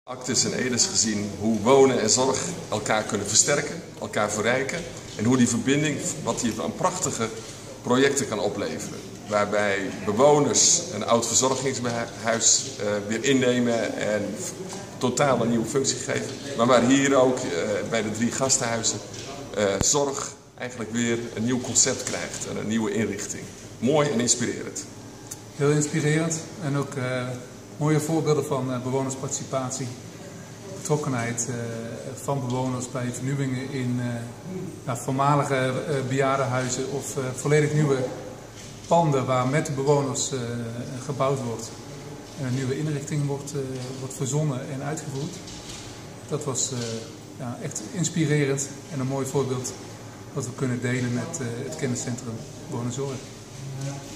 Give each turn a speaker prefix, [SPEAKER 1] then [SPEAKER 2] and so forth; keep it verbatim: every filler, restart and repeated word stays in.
[SPEAKER 1] Actis en Edes gezien hoe wonen en zorg elkaar kunnen versterken, elkaar verrijken en hoe die verbinding, wat die aan prachtige projecten kan opleveren. Waarbij bewoners een oud verzorgingshuis uh, weer innemen en totaal een nieuwe functie geven. Maar waar hier ook uh, bij de drie gastenhuizen uh, zorg eigenlijk weer een nieuw concept krijgt en een nieuwe inrichting. Mooi en inspirerend.
[SPEAKER 2] Heel inspirerend en ook uh, mooie voorbeelden van uh, bewonersparticipatie. Betrokkenheid uh, van bewoners bij vernieuwingen in uh, nou, voormalige uh, bejaardenhuizen of uh, volledig nieuwe panden waar met de bewoners uh, gebouwd wordt. En een nieuwe inrichting wordt, uh, wordt verzonnen en uitgevoerd. Dat was uh, ja, echt inspirerend en een mooi voorbeeld wat we kunnen delen met uh, het kenniscentrum Wonen Zorg.